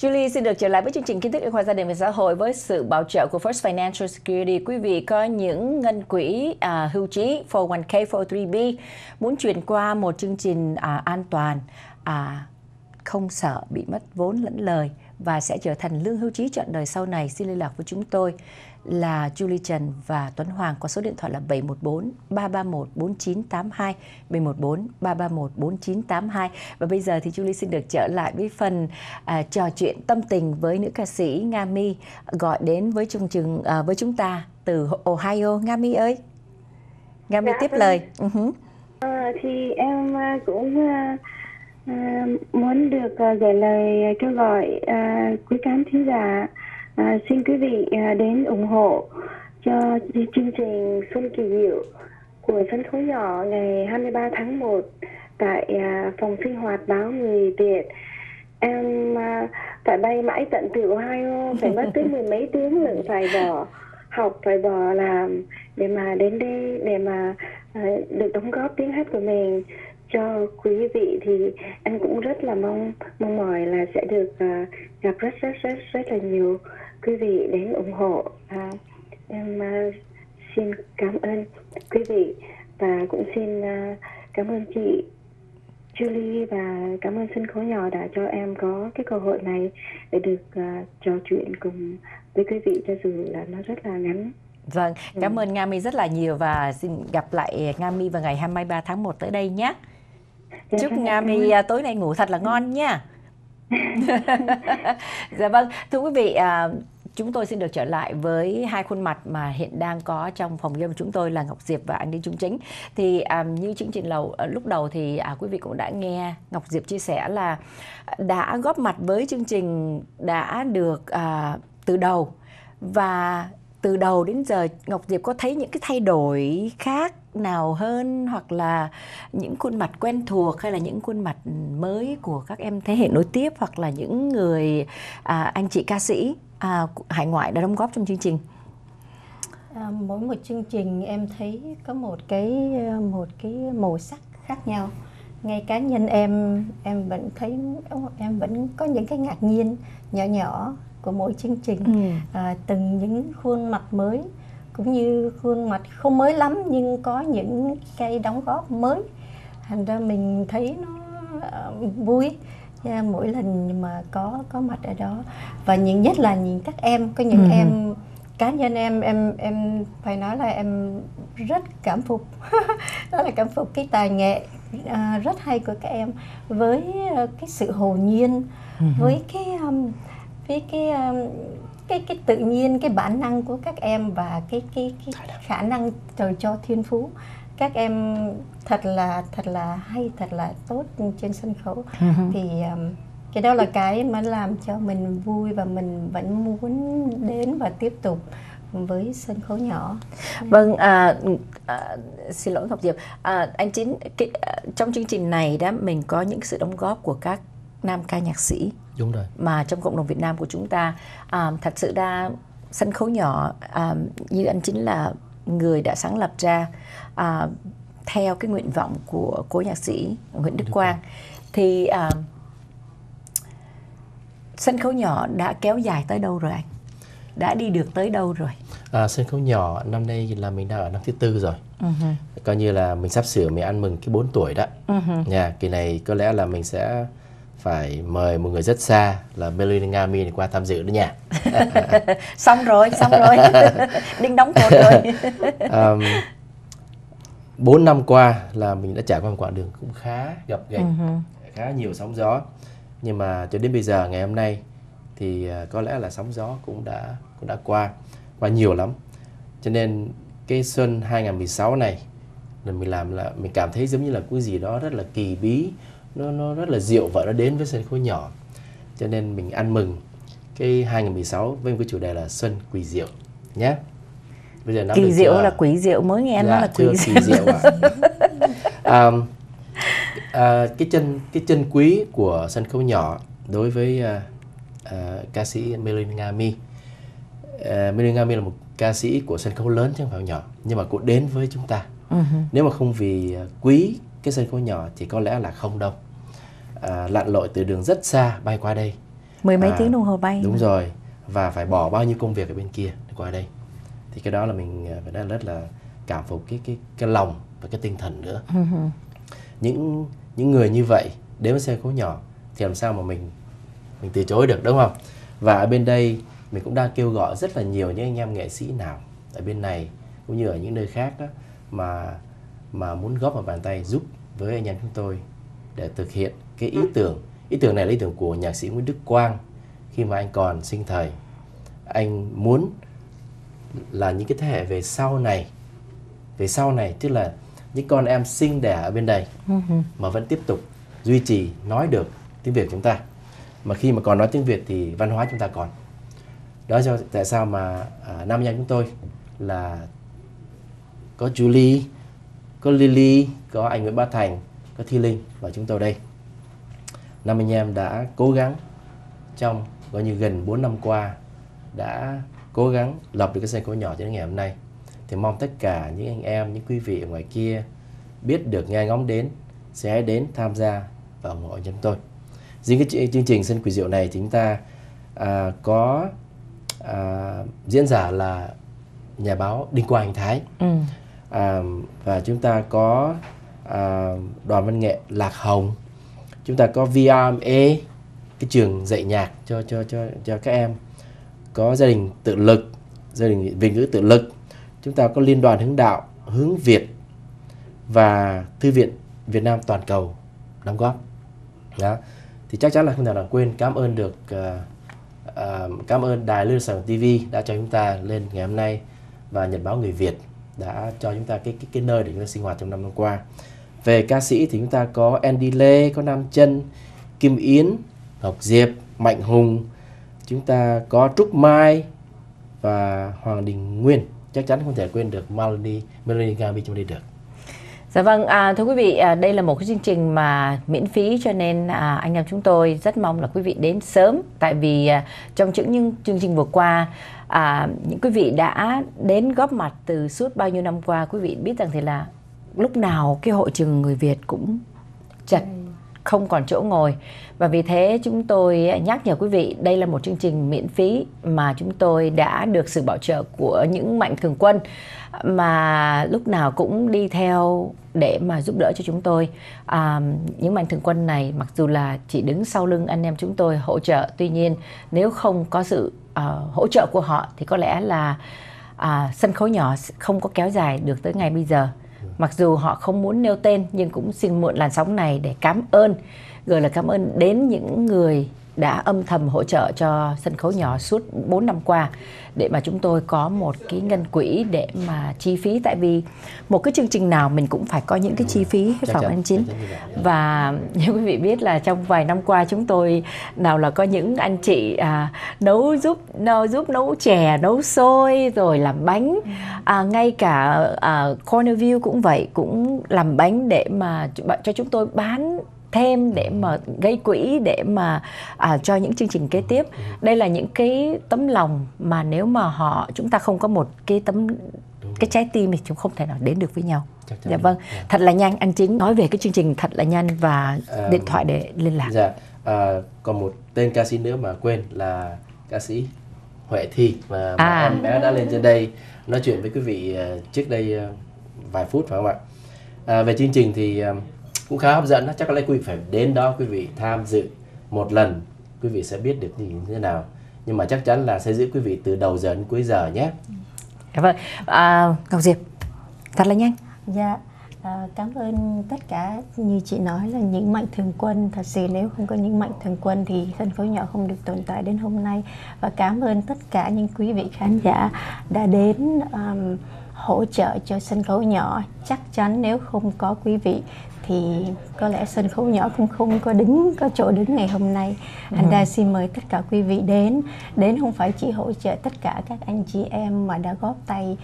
Julie xin được trở lại với chương trình kiến thức y khoa gia đình và xã hội với sự bảo trợ của First Financial Security. Quý vị có những ngân quỹ hưu trí 401k, 403b muốn chuyển qua một chương trình an toàn, không sợ bị mất vốn lẫn lời và sẽ trở thành lương hưu trí trọn đời sau này, xin liên lạc với chúng tôi là Julie Trần và Tuấn Hoàng có số điện thoại là 714 331 4982, 714 331 4982. Và bây giờ thì Julie xin được trở lại với phần trò chuyện tâm tình với nữ ca sĩ Nga My gọi đến với chương trình với chúng ta từ Ohio. Nga My ơi, Nga My tiếp lời. Thì em cũng muốn được gửi lời kêu gọi quý khán thính giả, xin quý vị đến ủng hộ cho chương trình Xuân Kỳ Diệu của sân khấu nhỏ ngày 23 tháng 1 tại phòng sinh hoạt báo Người Việt. Em phải bay mãi tận từ Ohio, phải mất tới mười mấy tiếng lận, phải bỏ học, phải bỏ làm để mà đến đây, để mà được đóng góp tiếng hát của mình cho quý vị. Thì em cũng rất là mong mỏi là sẽ được gặp rất là nhiều quý vị đến ủng hộ. Em xin cảm ơn quý vị và cũng xin cảm ơn chị Julie và cảm ơn sân khấu nhỏ đã cho em có cái cơ hội này để được trò chuyện cùng với quý vị, cho dù là nó rất là ngắn. Vâng, cảm ơn Nga My rất là nhiều và xin gặp lại Nga My vào ngày 23 tháng 1 tới đây nhé. Chúc Nga My tối nay ngủ thật là ngon nha. Dạ vâng, thưa quý vị, chúng tôi xin được trở lại với hai khuôn mặt mà hiện đang có trong phòng game của chúng tôi là Ngọc Diệp và anh Đinh Trung Chính. Thì như chương trình lúc đầu thì quý vị cũng đã nghe Ngọc Diệp chia sẻ là đã góp mặt với chương trình đã được từ đầu, và từ đầu đến giờ Ngọc Diệp có thấy những cái thay đổi khác nào hơn, hoặc là những khuôn mặt quen thuộc, hay là những khuôn mặt mới của các em thế hệ nối tiếp, hoặc là những người anh chị ca sĩ hải ngoại đã đóng góp trong chương trình? Mỗi một chương trình em thấy có một cái màu sắc khác nhau. Ngay cá nhân em vẫn thấy em vẫn có những cái ngạc nhiên nhỏ nhỏ của mỗi chương trình. Từng những khuôn mặt mới cũng như khuôn mặt không mới lắm nhưng có những cái đóng góp mới, thành ra mình thấy nó vui mỗi lần mà có mặt ở đó. Và nhất là nhìn các em, có những em cá nhân em phải nói là em rất cảm phục đó là cảm phục cái tài nghệ rất hay của các em, với cái sự hồn nhiên, với cái tự nhiên, cái bản năng của các em và cái khả năng trời cho thiên phú. Các em thật là hay, thật là tốt trên sân khấu. Thì cái đó là cái mà làm cho mình vui và mình vẫn muốn đến và tiếp tục với sân khấu nhỏ. Vâng, xin lỗi Ngọc Diệp, anh Chính, trong chương trình này đó mình có những sự đóng góp của các nam ca nhạc sĩ. Đúng rồi. Mà trong cộng đồng Việt Nam của chúng ta, thật sự ra sân khấu nhỏ như anh Chính là người đã sáng lập ra theo cái nguyện vọng của cố nhạc sĩ Nguyễn Đức Quang. Thì sân khấu nhỏ đã kéo dài tới đâu rồi anh? Đã đi được tới đâu rồi? Sân khấu nhỏ năm nay là mình đang ở năm thứ 4 rồi. Coi như là mình sắp sửa mình ăn mừng cái 4 tuổi đó. Kỳ này có lẽ là mình sẽ phải mời một người rất xa là Melody Nga My qua tham dự đó nha. Xong rồi Đinh đóng cột rồi. 4 năm qua là mình đã trải qua một quãng đường cũng khá gập ghềnh, khá nhiều sóng gió. Nhưng mà cho đến bây giờ ngày hôm nay thì có lẽ là sóng gió cũng đã qua nhiều lắm. Cho nên cái xuân 2016 này là mình cảm thấy giống như là cái gì đó rất là kỳ bí, nó rất là diệu và nó đến với sân khấu nhỏ. Cho nên mình ăn mừng cái 2016 với một cái chủ đề là Xuân Quỷ Diệu nhé. Bây giờ kỳ diệu là quỷ diệu, mới nghe nó là quỷ diệu. Cái chân quý của sân khấu nhỏ đối với ca sĩ Melody Nga My. Melody Nga My là một ca sĩ của sân khấu lớn chứ không phải nhỏ, nhưng mà cũng đến với chúng ta. Nếu mà không vì quý cái sân khấu nhỏ thì có lẽ là không đâu. Lặn lội từ đường rất xa bay qua đây 10 mấy tiếng đồng hồ bay. Đúng rồi. Và phải bỏ bao nhiêu công việc ở bên kia để qua đây. Thì cái đó là mình phải rất là cảm phục cái lòng và cái tinh thần nữa. Những người như vậy đến với sân khấu nhỏ thì làm sao mà mình từ chối được, đúng không? Và ở bên đây mình cũng đang kêu gọi rất là nhiều những anh em nghệ sĩ nào ở bên này cũng như ở những nơi khác đó mà muốn góp một bàn tay giúp với anh em chúng tôi để thực hiện cái ý tưởng. Ý tưởng này là ý tưởng của nhạc sĩ Nguyễn Đức Quang khi mà anh còn sinh thời. Anh muốn là những cái thế hệ về sau này tức là những con em sinh đẻ ở bên đây mà vẫn tiếp tục duy trì nói được tiếng Việt của chúng ta. Mà khi mà còn nói tiếng Việt thì văn hóa chúng ta còn. Đó là tại sao mà năm anh em chúng tôi là có Julie, có Lily, có anh Nguyễn Bá Thành, có Thi Linh và chúng tôi đây. Năm anh em đã cố gắng trong gọi như gần 4 năm qua đã cố gắng lập được cái sân khấu nhỏ cho đến ngày hôm nay. Thì mong tất cả những anh em, những quý vị ở ngoài kia biết được nghe ngóng đến sẽ đến tham gia và ủng hộ chúng tôi. Riêng cái chương trình Sân Quỷ Diệu này thì chúng ta có diễn giả là nhà báo Đinh Quang Anh Thái. Và chúng ta có đoàn văn nghệ Lạc Hồng. Chúng ta có VRMA, cái trường dạy nhạc cho các em. Có gia đình tự lực, gia đình Việt ngữ tự lực. Chúng ta có Liên đoàn Hướng Đạo, Hướng Việt và Thư viện Việt Nam toàn cầu đóng góp. Đó. Thì chắc chắn là không thể nào quên cảm ơn Đài Lưu Sài Gòn TV đã cho chúng ta lên ngày hôm nay và Nhật báo Người Việt đã cho chúng ta cái nơi để chúng ta sinh hoạt trong 5 năm qua. Về ca sĩ thì chúng ta có Andy Lê, có Nam Chân, Kim Yến, Ngọc Diệp, Mạnh Hùng, chúng ta có Trúc Mai và Hoàng Đình Nguyên. Chắc chắn không thể quên được Melanie Gambi trong đây được. Dạ vâng, thưa quý vị, đây là một cái chương trình mà miễn phí cho nên anh em chúng tôi rất mong là quý vị đến sớm. Tại vì trong những chương trình vừa qua, những quý vị đã đến góp mặt từ suốt bao nhiêu năm qua. Quý vị biết rằng thì là lúc nào cái hội trường người Việt cũng chật, không còn chỗ ngồi. Và vì thế chúng tôi nhắc nhở quý vị, đây là một chương trình miễn phí mà chúng tôi đã được sự bảo trợ của những mạnh thường quân mà lúc nào cũng đi theo để mà giúp đỡ cho chúng tôi. Những mạnh thường quân này mặc dù là chỉ đứng sau lưng anh em chúng tôi hỗ trợ, tuy nhiên nếu không có sự hỗ trợ của họ thì có lẽ là sân khấu nhỏ không có kéo dài được tới ngày bây giờ. Mặc dù họ không muốn nêu tên nhưng cũng xin mượn làn sóng này để cảm ơn, rồi là cảm ơn đến những người đã âm thầm hỗ trợ cho sân khấu nhỏ suốt 4 năm qua để mà chúng tôi có một cái ngân quỹ để mà chi phí. Tại vì một cái chương trình nào mình cũng phải có những cái chi phí phòng ăn chính. Và như quý vị biết là trong vài năm qua chúng tôi nào là có những anh chị giúp nấu chè, nấu xôi rồi làm bánh. Ngay cả Cornerview cũng vậy, cũng làm bánh để mà cho chúng tôi bán thêm để mà gây quỹ để mà cho những chương trình kế tiếp. Đây là những cái tấm lòng mà nếu mà chúng ta không có một cái trái tim thì chúng không thể nào đến được với nhau. Dạ vâng. Thật là nhanh, anh Chính nói về cái chương trình thật là nhanh và điện thoại để liên lạc. Dạ. Còn một tên ca sĩ nữa mà quên là ca sĩ Huệ Thi mà em bé đã lên trên đây nói chuyện với quý vị trước đây vài phút phải không ạ? Về chương trình thì cũng khá hấp dẫn, chắc có lẽ quý vị phải đến đó, quý vị tham dự một lần quý vị sẽ biết được như thế nào. Nhưng mà chắc chắn là sẽ giữ quý vị từ đầu giờ đến cuối giờ nhé. Dạ vâng. Ngọc Diệp, thật là nhanh. Dạ, cảm ơn tất cả, như chị nói là những mạnh thường quân. Thật sự nếu không có những mạnh thường quân thì sân khấu nhỏ không được tồn tại đến hôm nay. Và cảm ơn tất cả những quý vị khán giả đã đến hỗ trợ cho sân khấu nhỏ. Chắc chắn nếu không có quý vị thì có lẽ sân khấu nhỏ cũng không có chỗ đứng ngày hôm nay. Anh Đa xin mời tất cả quý vị đến không phải chỉ hỗ trợ tất cả các anh chị em mà đã góp tay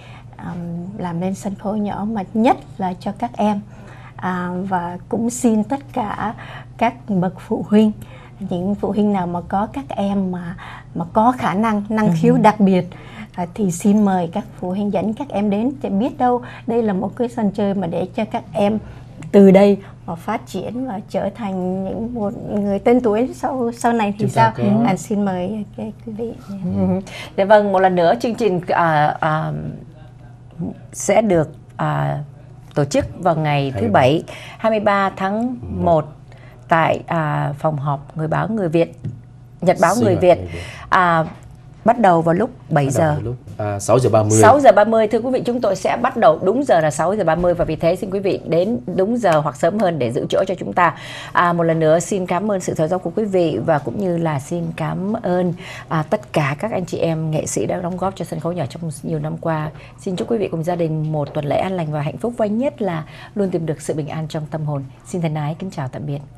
làm nên sân khấu nhỏ, mà nhất là cho các em. Và cũng xin tất cả các bậc phụ huynh, những phụ huynh nào mà có các em mà có khả năng khiếu đặc biệt thì xin mời các phụ huynh dẫn các em đến, để biết đâu đây là một cái sân chơi mà để cho các em từ đây mà phát triển và trở thành những một người tên tuổi sau này thì sao? Anh xin mời quý vị. Dạ vâng, một lần nữa chương trình sẽ được tổ chức vào ngày thứ Bảy 23 tháng 1 tại phòng họp Người báo Người Việt, Nhật báo Người Việt, bắt đầu vào lúc 7 giờ. 6 giờ 30. 6 giờ 30, thưa quý vị, chúng tôi sẽ bắt đầu đúng giờ là 6 giờ 30 và vì thế xin quý vị đến đúng giờ hoặc sớm hơn để giữ chỗ cho chúng ta. Một lần nữa xin cảm ơn sự theo dõi của quý vị và cũng như là xin cảm ơn tất cả các anh chị em nghệ sĩ đã đóng góp cho sân khấu nhỏ trong nhiều năm qua. Xin chúc quý vị cùng gia đình một tuần lễ an lành và hạnh phúc, và nhất là luôn tìm được sự bình an trong tâm hồn. Xin thân ái kính chào tạm biệt.